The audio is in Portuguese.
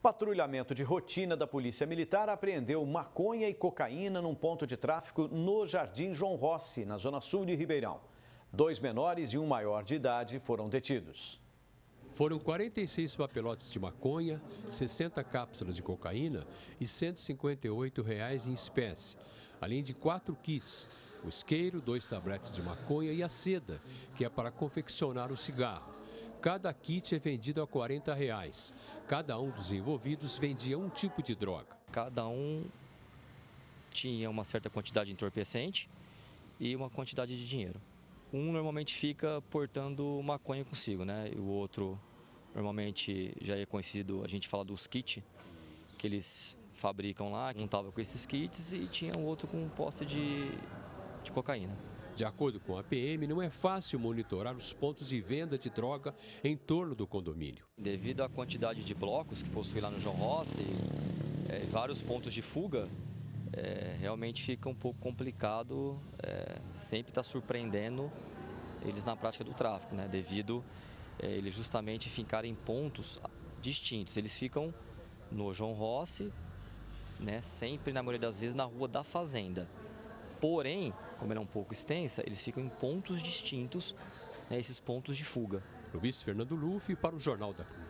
patrulhamento de rotina da Polícia Militar apreendeu maconha e cocaína num ponto de tráfico no Jardim João Rossi, na zona sul de Ribeirão. 2 menores e um maior de idade foram detidos. Foram 46 papelotes de maconha, 60 cápsulas de cocaína e R$ 158 em espécie, além de 4 kits, o isqueiro, 2 tabletes de maconha e a seda, que é para confeccionar o cigarro. Cada kit é vendido a R$ 40. Cada um dos envolvidos vendia um tipo de droga. Cada um tinha uma certa quantidade de entorpecente e uma quantidade de dinheiro. Um normalmente fica portando maconha consigo, né? E o outro normalmente já é conhecido, a gente fala dos kits que eles fabricam lá. Um estava com esses kits e tinha o outro com posse de cocaína. De acordo com a PM, não é fácil monitorar os pontos de venda de droga em torno do condomínio. Devido à quantidade de blocos que possui lá no João Rossi, vários pontos de fuga, realmente fica um pouco complicado sempre estar surpreendendo eles na prática do tráfico, né? Devido eles justamente ficarem em pontos distintos. Eles ficam no João Rossi, né? Sempre, na maioria das vezes, na Rua da Fazenda. Porém, como ela é um pouco extensa, eles ficam em pontos distintos, né, esses pontos de fuga. Luiz Fernando Luffy para o Jornal da Cruz.